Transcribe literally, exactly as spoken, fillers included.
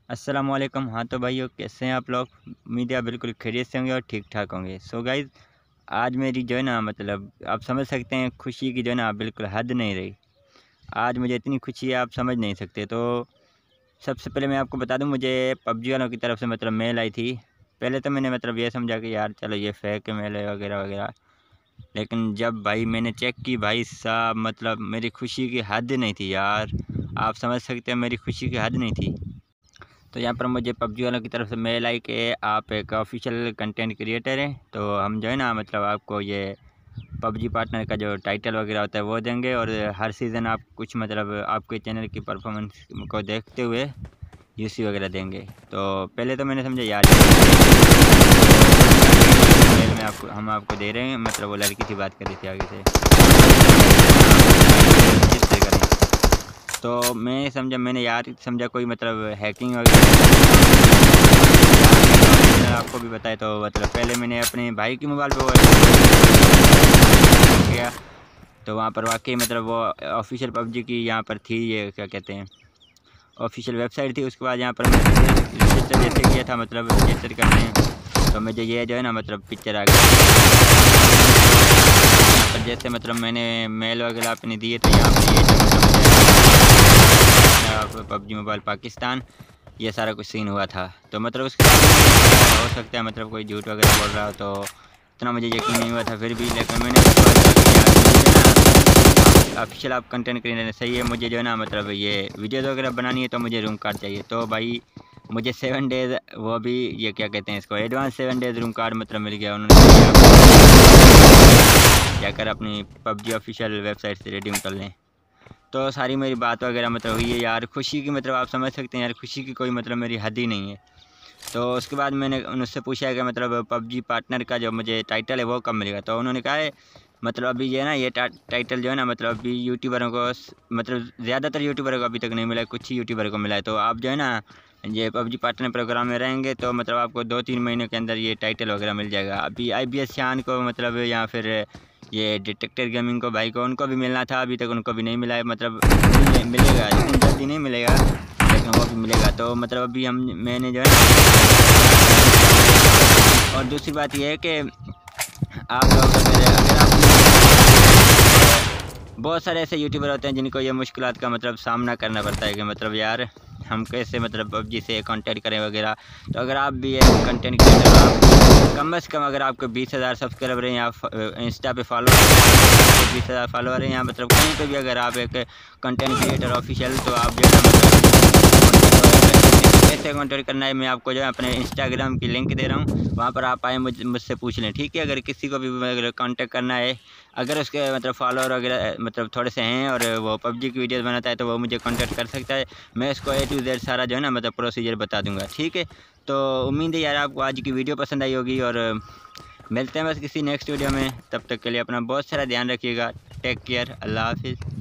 अस्सलाम वालेकुम। हाँ तो भाइयों, कैसे हैं आप लोग? उम्मीद है आप बिल्कुल खैरियत से होंगे और ठीक ठाक होंगे। सो गाइज़, आज मेरी जो है ना, मतलब आप समझ सकते हैं खुशी की जो है ना बिल्कुल हद नहीं रही। आज मुझे इतनी खुशी है, आप समझ नहीं सकते। तो सबसे पहले मैं आपको बता दूं, मुझे पबजी वालों की तरफ से मतलब मेल आई थी। पहले तो मैंने मतलब ये समझा कि यार चलो ये फेक मेल है वगैरह वगैरह। लेकिन जब भाई मैंने चेक की, भाई साहब मतलब मेरी खुशी की हद नहीं थी यार। आप समझ सकते हैं मेरी खुशी की हद नहीं थी। तो यहाँ पर मुझे पबजी वालों की तरफ से मेल आई कि आप एक ऑफिशियल कंटेंट क्रिएटर हैं, तो हम जो है ना मतलब आपको ये पबजी पार्टनर का जो टाइटल वगैरह होता है वो देंगे, और हर सीज़न आप कुछ मतलब आपके चैनल की परफॉर्मेंस को देखते हुए यूसी वगैरह देंगे। तो पहले तो मैंने समझा यार मेल में आपको हम आपको दे रहे हैं, मतलब वो लड़की थी बात कर रही थी आगे से करें। तो मैं समझा, मैंने यार समझा कोई मतलब हैकिंग वगैरह आपको भी बताया। तो मतलब पहले मैंने अपने भाई के मोबाइल पे वो किया, तो वहाँ पर वाकई मतलब वो ऑफिशियल पबजी की यहाँ पर थी, ये क्या कहते हैं ऑफिशियल वेबसाइट थी। उसके बाद यहाँ पर मैं रजिस्टर जैसे किया था, मतलब रजिस्टर करते हैं तो मुझे ये जो है ना मतलब पिक्चर आ गई। यहाँ पर जैसे मतलब मैंने मेल वगैरह अपने दिए, तो यहाँ पर ये जो मतलब पबजी मोबाइल पाकिस्तान, ये सारा कुछ सीन हुआ था। तो मतलब उसके बाद हो सकता है मतलब कोई झूठ वगैरह बोल रहा हो, तो इतना मुझे यकीन नहीं हुआ था फिर भी। लेकिन मैंने ऑफिशियल आप कंटेंट क्रिएटर सही है, मुझे जो है ना मतलब ये वीडियोज़ वगैरह बनानी है, तो मुझे रूम कार्ड चाहिए। तो भाई मुझे सेवन डेज़, वो भी ये क्या कहते हैं इसको, advance seven days room card मतलब मिल गया। उन्होंने जाकर अपनी पबजी ऑफिशियल वेबसाइट से रिडीम कर लें। तो सारी मेरी बात वगैरह मतलब हुई है यार, खुशी की मतलब आप समझ सकते हैं यार, खुशी की कोई मतलब मेरी हद ही नहीं है। तो उसके बाद मैंने उनसे पूछा है कि मतलब पबजी पार्टनर का जो मुझे टाइटल है वो कब मिलेगा। तो उन्होंने कहा है मतलब अभी ये ना ये टाइटल जो है ना मतलब अभी यूट्यूबरों को, मतलब ज़्यादातर यूट्यूबरों को अभी तक नहीं मिला है, कुछ ही यूट्यूबर को मिला है। तो आप जो है ना ये पबजी पार्टनर प्रोग्राम में रहेंगे तो मतलब आपको दो तीन महीने के अंदर ये टाइटल वगैरह मिल जाएगा। अभी आई बी एस शान को मतलब, या फिर ये डिटेक्टर गेमिंग को भाई को, उनको भी मिलना था, अभी तक उनको भी नहीं मिला है। मतलब मिलेगा, लेकिन जल्दी नहीं मिलेगा, लेकिन वो भी मिलेगा। तो मतलब अभी हम मैंने जो है, और दूसरी बात यह है कि आप लोग अगर अगर आप बहुत सारे ऐसे यूट्यूबर होते हैं जिनको ये मुश्किलात का मतलब सामना करना पड़ता है कि मतलब यार हम कैसे मतलब पबजी से कंटेंट करें वगैरह। तो अगर आप भी एक कंटेंट क्रिएटर, आप कम से कम अगर आपको बीस हज़ार सब्सक्राइबर हैं या इंस्टा पे फॉलो बीस हज़ार फॉलोअर हैं, या मतलब कहीं पे भी अगर आप एक कंटेंट क्रिएटर ऑफिशियल, तो आप जो है मतलब कैसे कॉन्टेक्ट करना है, मैं आपको जो है अपने इंस्टाग्राम की लिंक दे रहा हूँ, वहाँ पर आप आए मुझ मुझसे पूछ लें, ठीक है। अगर किसी को भी अगर कांटेक्ट करना है, अगर उसके मतलब फॉलोअर वगैरह मतलब थोड़े से हैं और वो पबजी की वीडियोस बनाता है, तो वो मुझे कांटेक्ट कर सकता है। मैं इसको ए टू जेड सारा जो है ना मतलब प्रोसीजर बता दूंगा, ठीक है। तो उम्मीद है यार आपको आज की वीडियो पसंद आई होगी, और मिलते हैं बस किसी नेक्स्ट वीडियो में। तब तक के लिए अपना बहुत सारा ध्यान रखिएगा। टेक केयर, अल्लाह हाफिज़।